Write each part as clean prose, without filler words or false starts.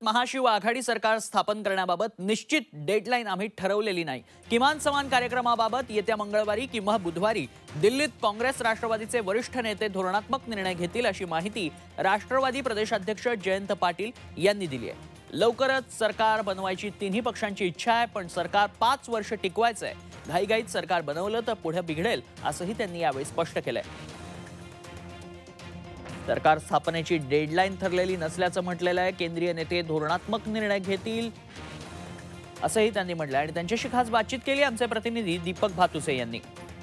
महाशिव आघाडी सरकार स्थापन करण्याबाबत निश्चित डेडलाईन आम्ही ठरवलेली नाही। किमान समान कार्यक्रमाबाबत येत्या मंगळवारी किंवा बुधवारी दिल्लीत काँग्रेस राष्ट्रवादीचे वरिष्ठ नेते धोरणात्मक निर्णय घेतील अशी माहिती राष्ट्रवादी प्रदेशाध्यक्ष जयंत पाटील यांनी दिली आहे। लवकरच सरकार बनवायची तिन्ही पक्षांची इच्छा आहे, पण सरकार 5 वर्ष टिकवायचं आहे। घाईघाईत सरकार बनवलं तर पुढे बिघडेल असंही त्यांनी यावेळी स्पष्ट केलंय। सरकार स्थापनेची डेडलाईन ठरलेली नसल्याचं म्हटलेलं आहे। केंद्रीय नेते धोरणात्मक निर्णय घेतील असंही त्यांनी म्हटलं आणि त्यांच्याशी खास बातचीत केली आमचे प्रतिनिधी दीपक भातुसे यांनी।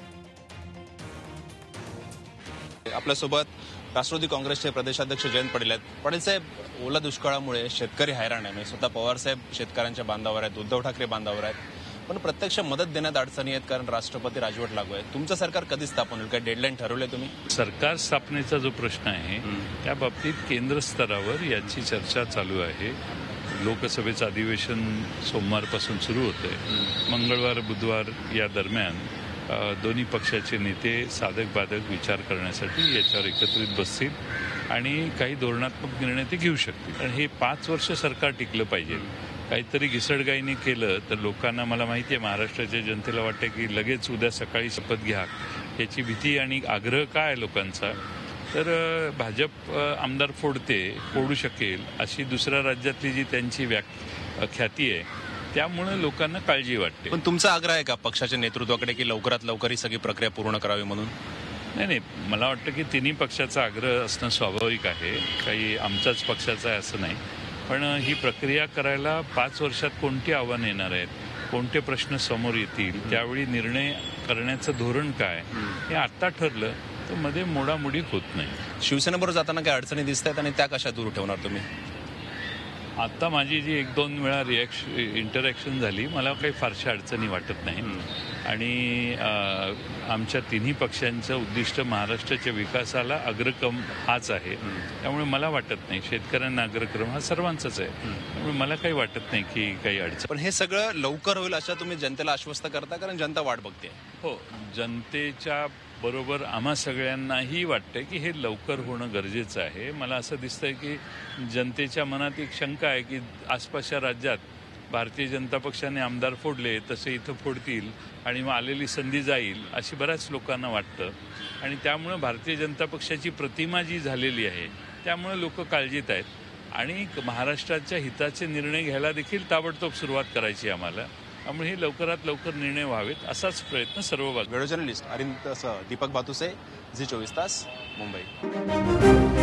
आपल्यासोबत राष्ट्रवादी काँग्रेसचे प्रदेशाध्यक्ष जयंत पाटील आहेत। पाटील साहेब, ओला दुष्काळामुळे शेतकरी हैराण आहे। स्वतः पवार साहेब शेतकऱ्यांच्या बांधावर आहेत, उद्धव ठाकरे बांधावर आहेत, पण प्रत्यक्ष मदत देण्यात अडचणी आहेत कारण राष्ट्रपती राजवट लागू आहे। तुमचं सरकार कधी स्थापन होईल, काय डेडलाईन ठरवले तुम्ही? सरकार स्थापनेचा जो प्रश्न आहे त्या बाबतीत केंद्र स्तरावर याची चर्चा चालू आहे। लोकसभेचं अधिवेशन सोमवारपासून सुरू होतंय। मंगळवार बुधवार या दरम्यान दोन्ही पक्षाचे नेते साधक बाधक विचार करण्यासाठी याच्यावर एकत्रित बसतील आणि काही धोरणात्मक निर्णय ते घेऊ शकतील। आणि हे 5 वर्ष सरकार टिकलं पाहिजे। काहीतरी घिसडगाईने केलं तर लोकांना, मला माहिती आहे महाराष्ट्राच्या जनतेला वाटतं की लगेच उद्या सकाळी शपथ घ्या, याची भीती आणि आग्रह काय आहे लोकांचा, तर भाजप आमदार फोडू शकेल अशी दुसऱ्या राज्यातली जी त्यांची ख्याती आहे त्यामुळे लोकांना काळजी वाटते। पण तुमचा आग्रह आहे का पक्षाच्या नेतृत्वाकडे की लवकरात लवकर ही सगळी प्रक्रिया पूर्ण करावी म्हणून? नाही, मला वाटतं की तिन्ही पक्षाचा आग्रह असणं स्वाभाविक आहे, काही आमच्याच पक्षाचा आहे असं नाही। पण ही प्रक्रिया करायला 5 वर्षात कोणती आव्हानं येणार आहेत, कोणते प्रश्न समोर येतील, त्यावेळी निर्णय करण्याचं धोरण काय हे आता ठरलं तर मध्ये मोडामोडी होत नाही। शिवसेनेबरोबर जाताना काही अडचणी दिसत आहेत आणि त्या कशा दूर ठेवणार तुम्ही? आता माझी जी 1-2 वेळा इंटरॅक्शन झाली, मला काही फारशा अडचणी वाटत नाही। आणि आमच्या तिन्ही पक्षांचं उद्दिष्ट महाराष्ट्राच्या विकासाला अग्रक्रम हाच आहे, त्यामुळे मला वाटत नाही, शेतकऱ्यांना अग्रक्रम हा सर्वांचाच आहे, त्यामुळे मला काही वाटत नाही की काही अडचण। पण हे सगळं लवकर होईल असं तुम्ही जनतेला आश्वस्त करता, कारण जनता वाट बघते? हो, जनतेच्या बरोबर आम्हा सगळ्यांनाही वाटतंय की हे लवकर होणं गरजेचं आहे। मला असं दिसतंय की जनतेच्या मनात एक शंका आहे की आसपासच्या राज्यात भारतीय जनता पक्षाने आमदार फोडले तसे इथं फोडतील आणि मग आलेली संधी जाईल अशी बऱ्याच लोकांना वाटतं। आणि त्यामुळं भारतीय जनता पक्षाची प्रतिमा जी झालेली आहे त्यामुळे लोक काळजीत आहेत आणि महाराष्ट्राच्या हिताचे निर्णय घ्यायला देखील ताबडतोब सुरुवात करायची आम्हाला, त्यामुळे हे लवकरात लवकर निर्णय व्हावेत असाच प्रयत्न सर्व video journalist Deepak Bhatuse, Zee 24 तास, मुंबई।